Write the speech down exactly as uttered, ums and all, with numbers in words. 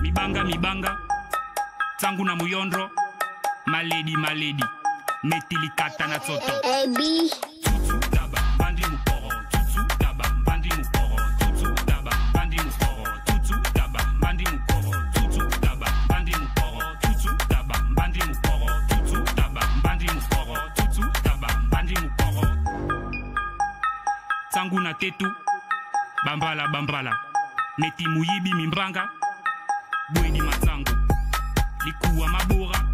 Mibanga mibanga Tangu na muyondro Maledi maledi Metilikata na tsoto A B Tutu taba bandi muporo Tutu taba bandi muporo Tutu taba bandi muporo Tutu taba bandi muporo Tutu taba bandi muporo Tutu taba bandi muporo Tutu taba bandi muporo Tutu taba bandi muporo Tangu na tetu Bambala bambala Meti muyibi mimbranga Bweni matangu Likuwa mabora